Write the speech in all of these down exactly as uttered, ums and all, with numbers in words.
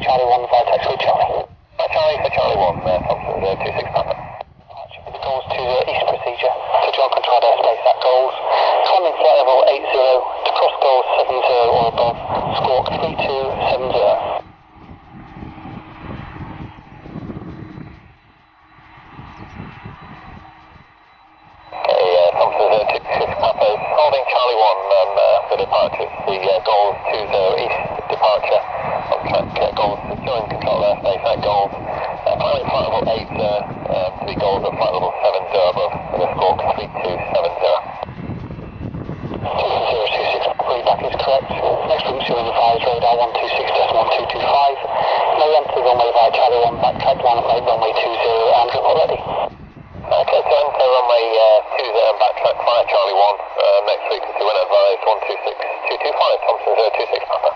Charlie one via taxiway Charlie. Hi Charlie for Charlie one, uh, Thompson zero two six Papa. Departure with the goals to the east procedure to John controlled airspace at goals. Climbing flight level eight zero to cross goals seven zero or above. Squawk three two seven zero. Okay, uh, Thompson zero two six Papa is holding Charlie one um, uh, for departures. The uh, goals two zero east departure on track uh, goals to join control airspace at goals. Uh, climbing flight level eight uh, uh, to be goals at flight level seven zero above with a squawk three two seven zero. Thompson zero two six Papa, back is correct. Next route to advise radar one two six decimal two two five. May enter runway via Charlie one, backtrack one eight runway two zero and report ready. Okay, so enter runway uh, two zero and backtrack via Charlie one. Uh, next frequency when advised one two six two two five, Thompson zero two six Papa.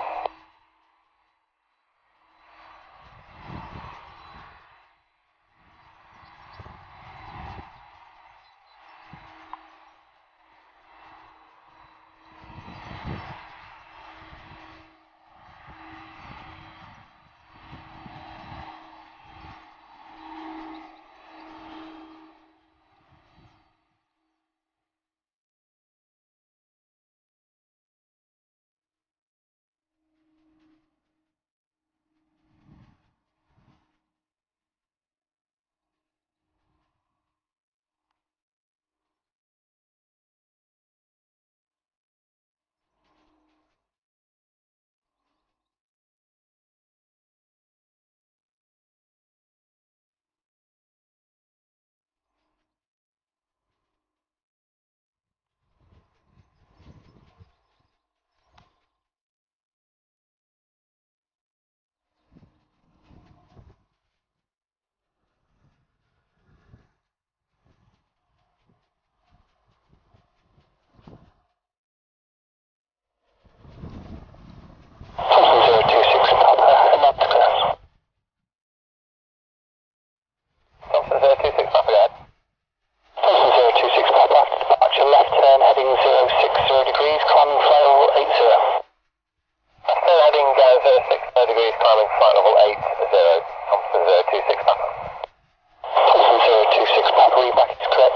Thompson zero two six Papa, go ahead. Thompson zero two six Papa, departure left turn heading zero six zero degrees, climbing flight level eight zero. Left turn heading uh, zero six zero degrees, climbing flight level eight zero, Thompson zero two six Papa. Thompson zero two six Papa, back is correct.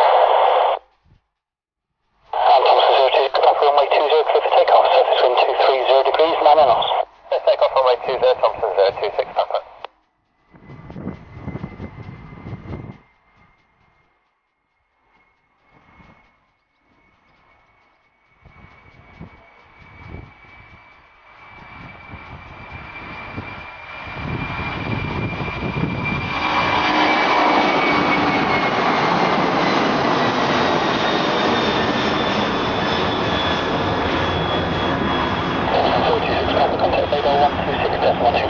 And Thompson zero two six Papa, runway two zero clear for takeoff, surface wind two three zero degrees, nine knots. Let's take off runway two zero, Thompson zero two six Papa. Contact radar one two six decimal two